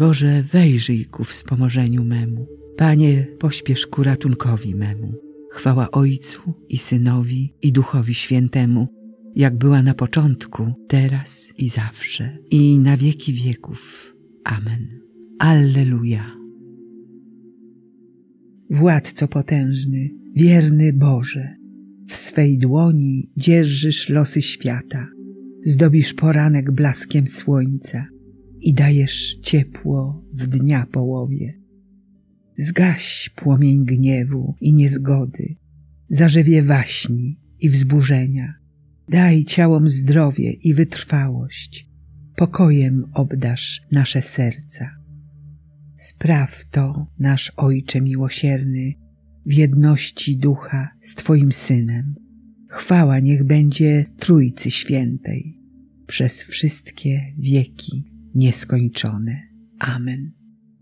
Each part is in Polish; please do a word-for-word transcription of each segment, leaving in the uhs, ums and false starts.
Boże, wejrzyj ku wspomożeniu memu. Panie, pośpiesz ku ratunkowi memu. Chwała Ojcu i Synowi i Duchowi Świętemu, jak była na początku, teraz i zawsze, i na wieki wieków. Amen. Alleluja. Władco potężny, wierny Boże, w swej dłoni dzierżysz losy świata, zdobisz poranek blaskiem słońca i dajesz ciepło w dnia połowie. Zgaś płomień gniewu i niezgody, zarzewie waśni i wzburzenia. Daj ciałom zdrowie i wytrwałość, pokojem obdarz nasze serca. Spraw to, nasz Ojcze miłosierny, w jedności Ducha z Twoim Synem. Chwała niech będzie Trójcy Świętej, przez wszystkie wieki nieskończone. Amen.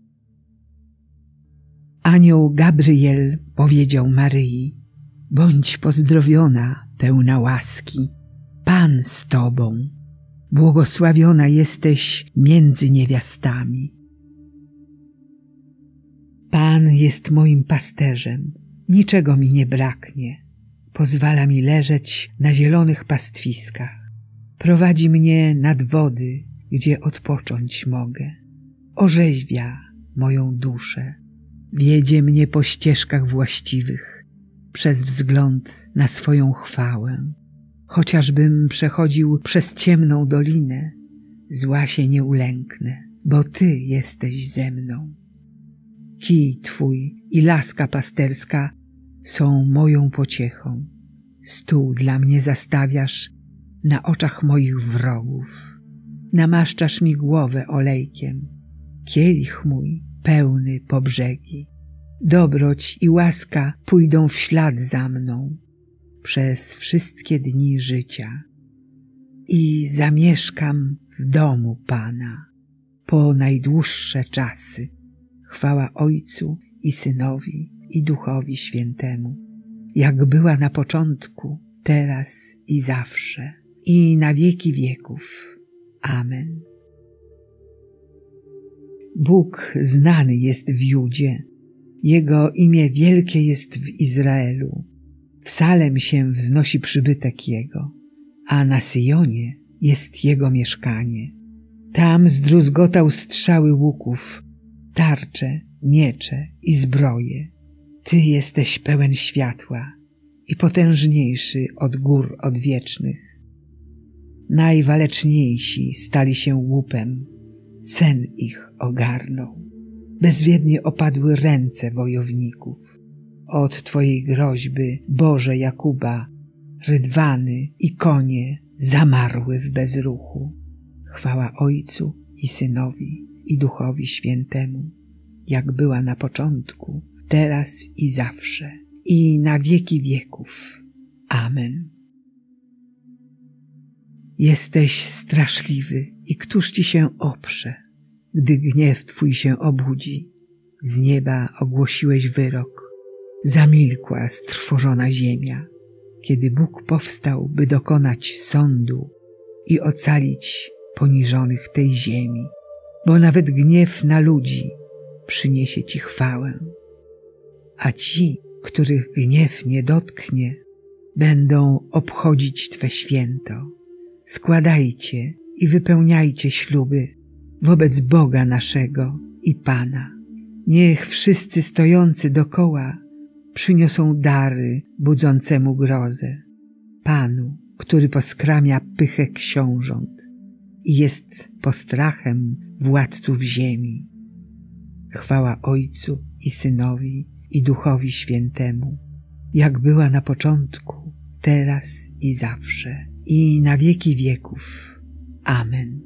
Anioł Gabriel powiedział Maryi: bądź pozdrowiona, pełna łaski, Pan z Tobą, błogosławiona jesteś między niewiastami. Pan jest moim pasterzem, niczego mi nie braknie. Pozwala mi leżeć na zielonych pastwiskach. Prowadzi mnie nad wody, gdzie odpocząć mogę. Orzeźwia moją duszę. Wiedzie mnie po ścieżkach właściwych, przez wzgląd na swoją chwałę. Chociażbym przechodził przez ciemną dolinę, zła się nie ulęknę, bo Ty jesteś ze mną. Kij Twój i laska pasterska są moją pociechą. Stół dla mnie zastawiasz na oczach moich wrogów. Namaszczasz mi głowę olejkiem, kielich mój pełny po brzegi. Dobroć i łaska pójdą w ślad za mną przez wszystkie dni życia i zamieszkam w domu Pana po najdłuższe czasy. Chwała Ojcu i Synowi i Duchowi Świętemu, jak była na początku, teraz i zawsze, i na wieki wieków. Amen. Bóg znany jest w Judzie, Jego imię wielkie jest w Izraelu. W Salem się wznosi przybytek Jego, a na Syjonie jest Jego mieszkanie. Tam zdruzgotał strzały łuków, tarcze, miecze i zbroje. Ty jesteś pełen światła i potężniejszy od gór odwiecznych. Najwaleczniejsi stali się łupem, sen ich ogarnął. Bezwiednie opadły ręce wojowników. Od Twojej groźby, Boże Jakuba, rydwany i konie zamarły w bezruchu. Chwała Ojcu i Synowi i Duchowi Świętemu, jak była na początku, teraz i zawsze, i na wieki wieków. Amen. Jesteś straszliwy i któż Ci się oprze, gdy gniew Twój się obudzi? Z nieba ogłosiłeś wyrok, zamilkła strwożona ziemia, kiedy Bóg powstał, by dokonać sądu i ocalić poniżonych tej ziemi, bo nawet gniew na ludzi przyniesie Ci chwałę, a ci, których gniew nie dotknie, będą obchodzić Twe święto. Składajcie i wypełniajcie śluby wobec Boga naszego i Pana. Niech wszyscy stojący dokoła przyniosą dary budzącemu grozę, Panu, który poskramia pychę książąt i jest postrachem władców ziemi. Chwała Ojcu i Synowi i Duchowi Świętemu, jak była na początku, teraz i zawsze, i na wieki wieków. Amen.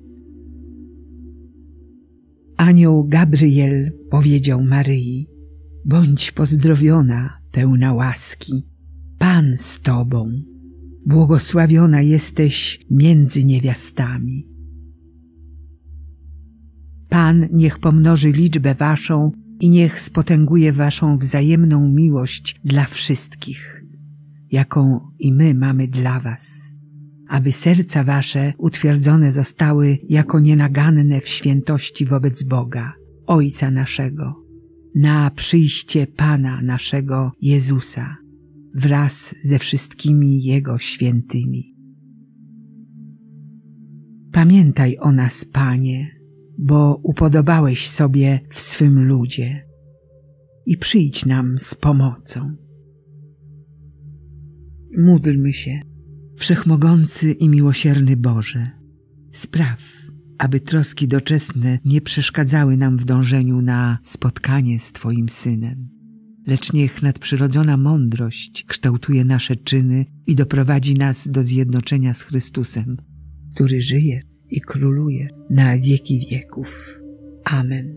Anioł Gabriel powiedział Maryi: bądź pozdrowiona, pełna łaski, Pan z Tobą, błogosławiona jesteś między niewiastami. Pan niech pomnoży liczbę Waszą i niech spotęguje Waszą wzajemną miłość dla wszystkich, jaką i my mamy dla Was, aby serca Wasze utwierdzone zostały jako nienaganne w świętości wobec Boga Ojca naszego, na przyjście Pana naszego Jezusa wraz ze wszystkimi Jego świętymi. Pamiętaj o nas, Panie, bo upodobałeś sobie w swym ludzie i przyjdź nam z pomocą. Módlmy się. Wszechmogący i miłosierny Boże, spraw, aby troski doczesne nie przeszkadzały nam w dążeniu na spotkanie z Twoim Synem, lecz niech nadprzyrodzona mądrość kształtuje nasze czyny i doprowadzi nas do zjednoczenia z Chrystusem, który żyje i króluje na wieki wieków. Amen.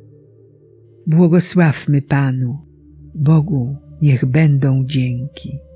Błogosławmy Panu, Bogu niech będą dzięki.